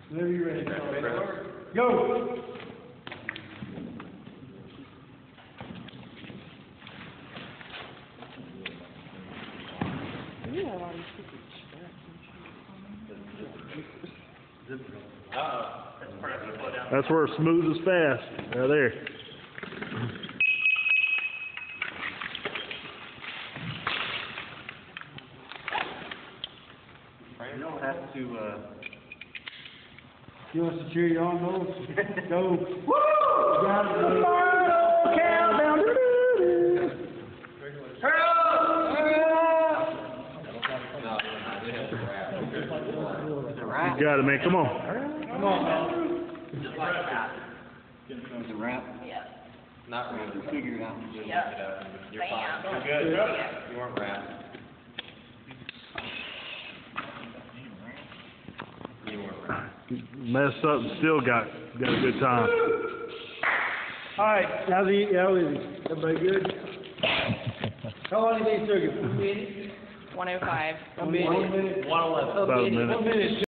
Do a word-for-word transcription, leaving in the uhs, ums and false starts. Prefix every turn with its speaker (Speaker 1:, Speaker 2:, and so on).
Speaker 1: Whenever you're ready. Go!
Speaker 2: That's where smooth is fast. Right there.
Speaker 3: You don't have to, uh...
Speaker 1: You want us to cheer you on, Bo? Go! Woo!
Speaker 2: Countdown. You got it, man. Come on.
Speaker 1: Come on, man.
Speaker 3: Just like that. It's a wrap?
Speaker 4: Yeah.
Speaker 3: Not wrap. Figure it out.
Speaker 4: Yeah.
Speaker 3: You're
Speaker 4: Bam.
Speaker 3: fine. You're good.
Speaker 4: Yeah.
Speaker 3: You weren't wrapped. You weren't wrapped.
Speaker 2: Messed up and still got got a good time.
Speaker 1: All right, how's he? How is he? Everybody good? How long do you think it took you? One minute?
Speaker 4: one oh five.
Speaker 1: One minute? One minute?
Speaker 3: One eleven.
Speaker 2: About a minute.
Speaker 1: One minute.